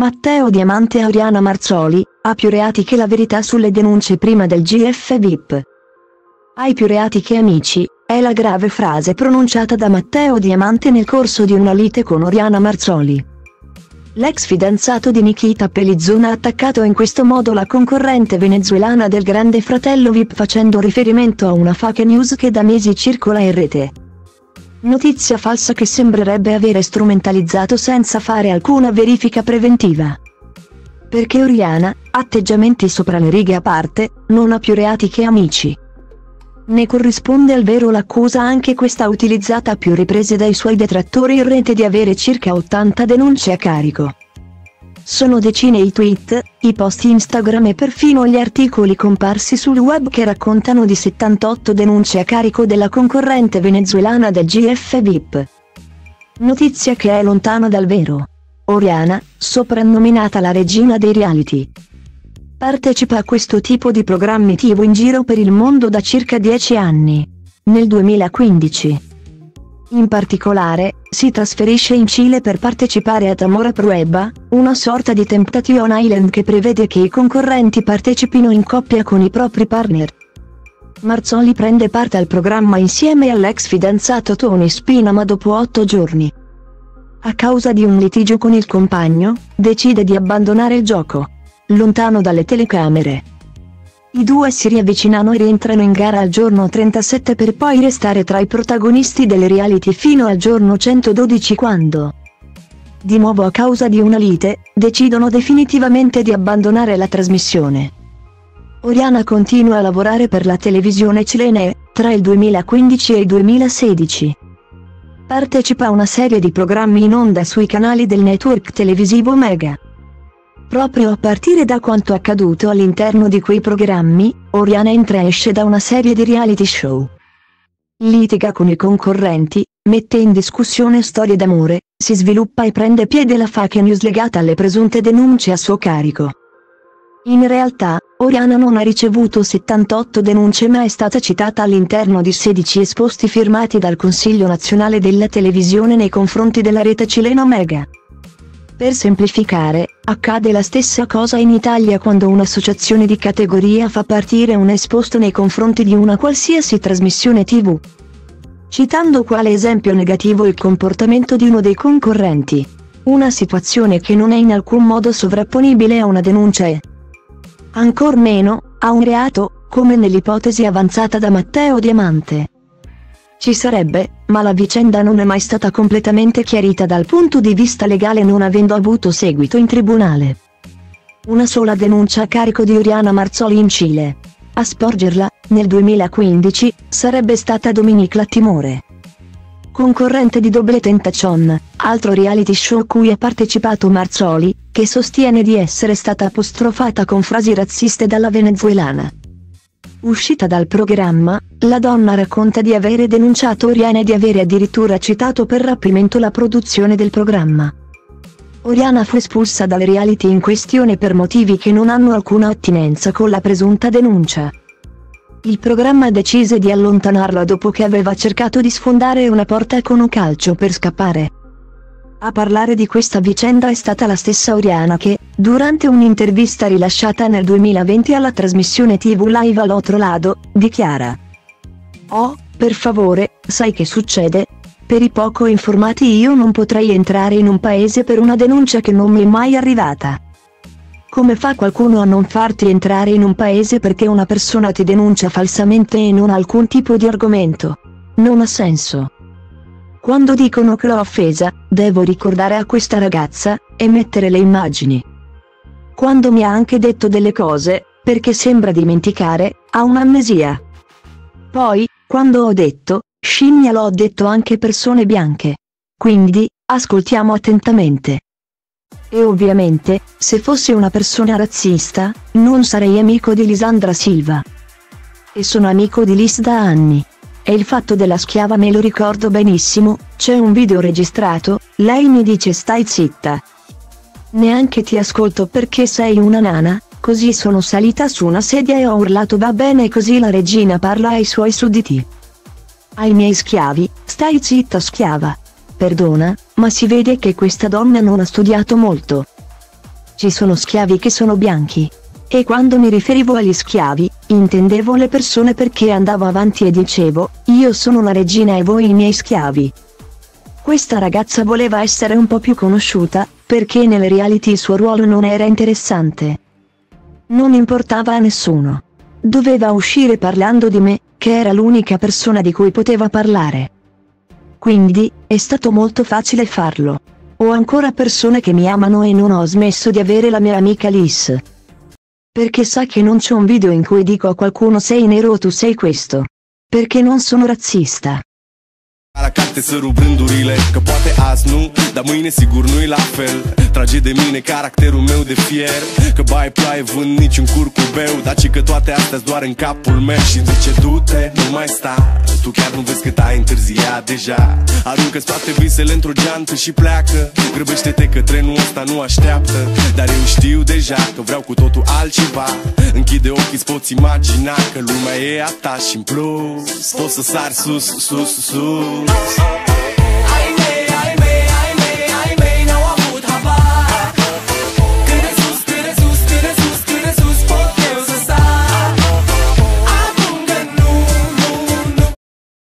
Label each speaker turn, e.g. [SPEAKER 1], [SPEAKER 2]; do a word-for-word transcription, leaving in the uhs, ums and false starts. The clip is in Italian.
[SPEAKER 1] Matteo Diamante e Oriana Marzoli, ha più reati che la verità sulle denunce prima del G F V I P. Hai più reati che amici, è la grave frase pronunciata da Matteo Diamante nel corso di una lite con Oriana Marzoli. L'ex fidanzato di Nikita Pellizzona ha attaccato in questo modo la concorrente venezuelana del Grande Fratello V I P facendo riferimento a una fake news che da mesi circola in rete. Notizia falsa che sembrerebbe avere strumentalizzato senza fare alcuna verifica preventiva. Perché Oriana, atteggiamenti sopra le righe a parte, non ha più reati che amici. Ne corrisponde al vero l'accusa anche questa utilizzata a più riprese dai suoi detrattori in rete di avere circa ottanta denunce a carico. Sono decine i tweet, i post Instagram e perfino gli articoli comparsi sul web che raccontano di settantotto denunce a carico della concorrente venezuelana del G F V I P. Notizia che è lontana dal vero. Oriana, soprannominata la regina dei reality, partecipa a questo tipo di programmi tivù in giro per il mondo da circa dieci anni. Nel duemilaquindici, in particolare, si trasferisce in Cile per partecipare a Amor Prueba, una sorta di Temptation Island che prevede che i concorrenti partecipino in coppia con i propri partner. Marzoli prende parte al programma insieme all'ex fidanzato Tony Spina, ma dopo otto giorni, a causa di un litigio con il compagno, decide di abbandonare il gioco. Lontano dalle telecamere, i due si riavvicinano e rientrano in gara al giorno trentasette per poi restare tra i protagonisti del reality fino al giorno centododici quando, di nuovo a causa di una lite, decidono definitivamente di abbandonare la trasmissione. Oriana continua a lavorare per la televisione cilena e, tra il duemilaquindici e il duemilasedici, partecipa a una serie di programmi in onda sui canali del network televisivo Mega. Proprio a partire da quanto accaduto all'interno di quei programmi, Oriana entra e esce da una serie di reality show. Litiga con i concorrenti, mette in discussione storie d'amore, si sviluppa e prende piede la fake news legata alle presunte denunce a suo carico. In realtà, Oriana non ha ricevuto settantotto denunce ma è stata citata all'interno di sedici esposti firmati dal Consiglio Nazionale della Televisione nei confronti della rete cilena Mega. Per semplificare, accade la stessa cosa in Italia quando un'associazione di categoria fa partire un esposto nei confronti di una qualsiasi trasmissione tivù, citando quale esempio negativo il comportamento di uno dei concorrenti. Una situazione che non è in alcun modo sovrapponibile a una denuncia e, ancor meno, a un reato, come nell'ipotesi avanzata da Matteo Diamante. Ci sarebbe, ma la vicenda non è mai stata completamente chiarita dal punto di vista legale non avendo avuto seguito in tribunale. Una sola denuncia a carico di Oriana Marzoli in Cile. A sporgerla, nel duemilaquindici, sarebbe stata Dominique Lattimore, concorrente di Double Tentation, altro reality show cui ha partecipato Marzoli, che sostiene di essere stata apostrofata con frasi razziste dalla venezuelana. Uscita dal programma, la donna racconta di avere denunciato Oriana e di avere addirittura citato per rapimento la produzione del programma. Oriana fu espulsa dal reality in questione per motivi che non hanno alcuna attinenza con la presunta denuncia. Il programma decise di allontanarla dopo che aveva cercato di sfondare una porta con un calcio per scappare. A parlare di questa vicenda è stata la stessa Oriana che, durante un'intervista rilasciata nel duemilaventi alla trasmissione tivù Live all'Otro Lado, dichiara: "Oh, per favore, sai che succede? Per i poco informati io non potrei entrare in un paese per una denuncia che non mi è mai arrivata. Come fa qualcuno a non farti entrare in un paese perché una persona ti denuncia falsamente e non ha alcun tipo di argomento? Non ha senso. Quando dicono che l'ho offesa, devo ricordare a questa ragazza, e mettere le immagini. Quando mi ha anche detto delle cose, perché sembra dimenticare, ha un'amnesia. Poi, quando ho detto, scimmia l'ho detto anche persone bianche. Quindi, ascoltiamo attentamente. E ovviamente, se fossi una persona razzista, non sarei amico di Lisandra Silva. E sono amico di Lis da anni. E il fatto della schiava me lo ricordo benissimo, c'è un video registrato, lei mi dice stai zitta. Neanche ti ascolto perché sei una nana, così sono salita su una sedia e ho urlato va bene così la regina parla ai suoi sudditi. Ai miei schiavi, stai zitta schiava. Perdona, ma si vede che questa donna non ha studiato molto. Ci sono schiavi che sono bianchi. E quando mi riferivo agli schiavi, intendevo le persone, perché andavo avanti e dicevo, io sono la regina e voi i miei schiavi. Questa ragazza voleva essere un po' più conosciuta, perché nelle reality il suo ruolo non era interessante. Non importava a nessuno. Doveva uscire parlando di me, che era l'unica persona di cui poteva parlare. Quindi, è stato molto facile farlo. Ho ancora persone che mi amano e non ho smesso di avere la mia amica Liz. Perché sa che non c'è un video in cui dico a qualcuno sei nero o tu sei questo. Perché non sono razzista.
[SPEAKER 2] Aracate să rup rândurile, că poate azi nu, dar mâine sigur nu-i la fel. Trage de mine caracterul meu de fier, că bai ploaie vând niciun curcubeu, dar ci că toate astea-s doar în capul meu. Și-mi zice du-te, nu mai sta, tu chiar nu vezi cât ai întârziat deja. Aruncă-ți toate visele într-o geantă și pleacă, grăbește-te că trenul ăsta nu așteaptă. Dar eu știu deja că vreau cu totul altceva. Închide ochii, îți poți imagina că lumea e a ta și-n plus poți să sari sus, sus, sus.